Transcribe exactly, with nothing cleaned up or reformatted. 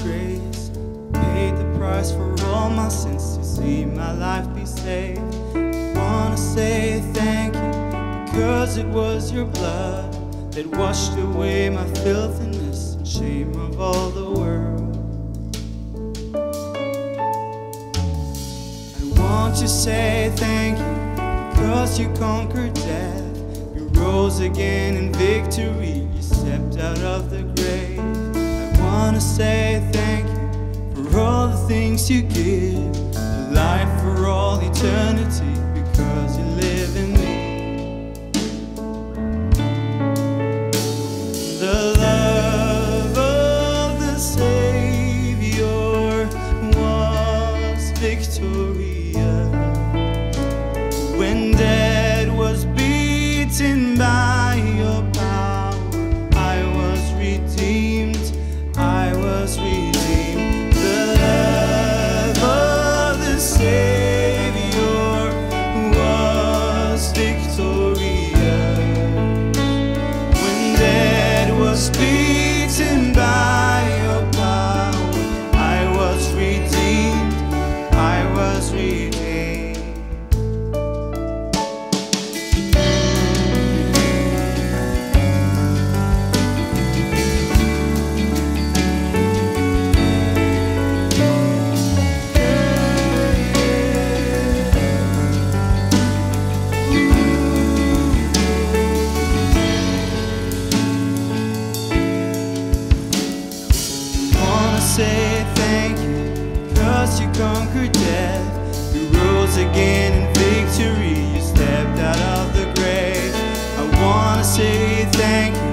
grace. Paid the price for all my sins to see my life be saved. I wanna say thank you, because it was your blood that washed away my filthiness and shame of all the world. I want to say thank you, because you conquered death. You rose again in victory, you stepped out of the grave. I want to say thank you for all the things you give, the life for all eternity, because you live in me. The love of the Savior was victorious. When death was beaten by your power, I was redeemed, I was redeemed. The love of the Savior was victorious. When death was beaten by your power, I was redeemed, I was redeemed. Say thank you, cause you conquered death. You rose again in victory, you stepped out of the grave. I wanna say thank you,